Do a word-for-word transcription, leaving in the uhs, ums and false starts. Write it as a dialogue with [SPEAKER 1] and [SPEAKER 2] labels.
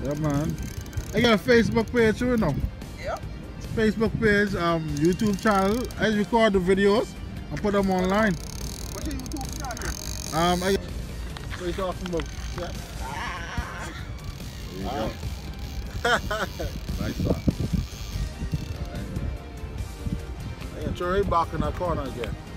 [SPEAKER 1] Yeah, man. I got a Facebook page too, you know.
[SPEAKER 2] Yeah.
[SPEAKER 1] Facebook page, um, YouTube channel. I record the videos and put them online.
[SPEAKER 2] What's your YouTube channel?
[SPEAKER 1] Um, I. What are you talking about? Yeah. There you
[SPEAKER 2] Ah.
[SPEAKER 1] go. Nice one. I can throw it back in that corner again.